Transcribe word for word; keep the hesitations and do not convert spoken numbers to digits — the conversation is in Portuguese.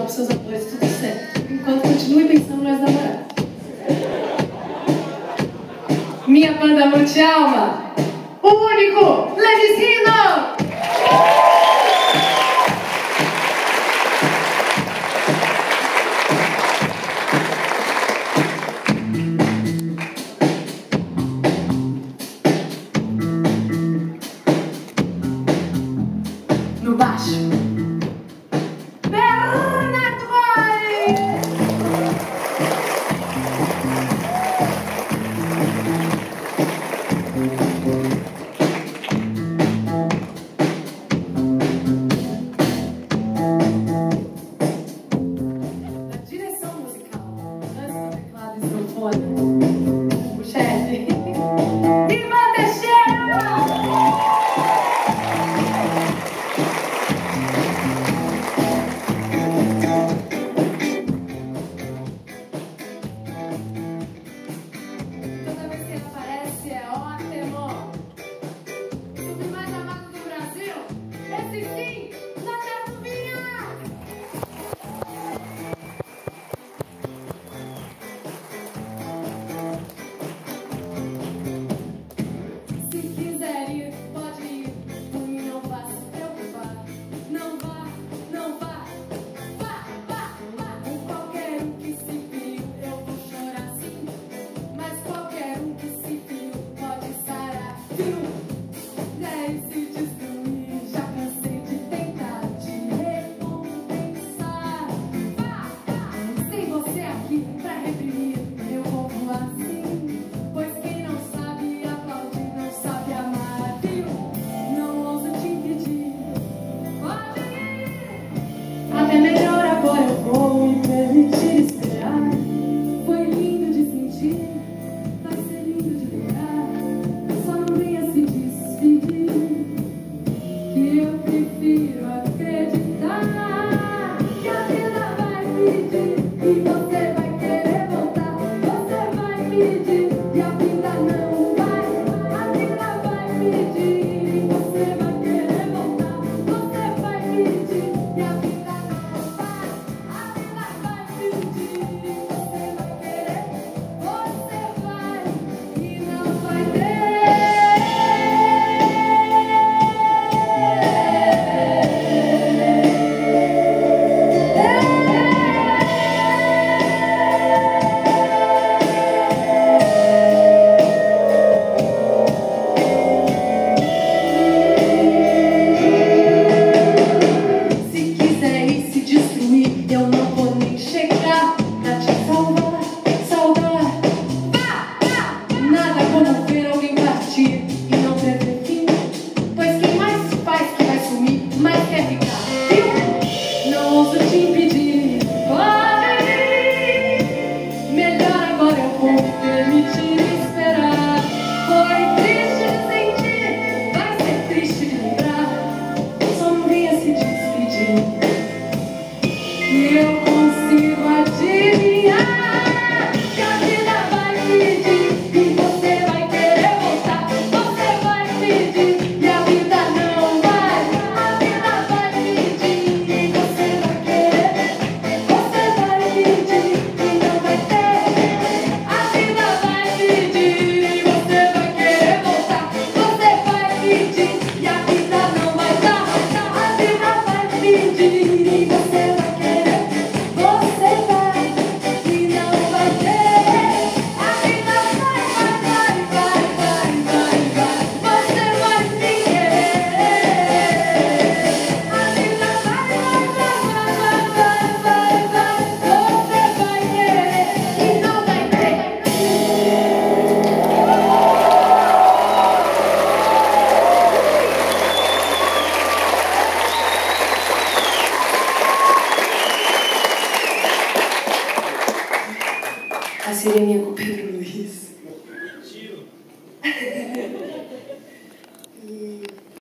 tchau pros seus amores, tudo certo. Enquanto continue pensando nós namorar. Minha banda multi-alma, o único Levisino! No baixo, Bernardo Boy! Na direção musical, antes do teclado e sanfona, o chefe, Ivan Teixeira! É melhor agora eu vou me permitir esperar. Foi lindo de sentir, vai ser lindo de lembrar. Só não venha se despedir, que eu prefiro acreditar que a vida vai pedir e você vai querer voltar. Você vai pedir e a vida não vai. A vida vai pedir e você vai querer voltar. Você vai pedir e a vida a sereninha com o Pedro Luiz.